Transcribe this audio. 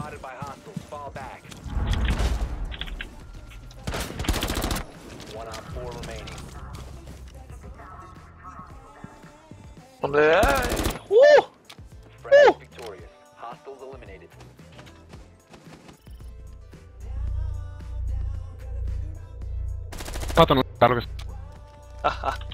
spotted by hostiles. Fall back. 1 on 4 remaining. ผมเลยโอ้ Friendly victorious. Hostiles eliminated. 後のダルベス。 あ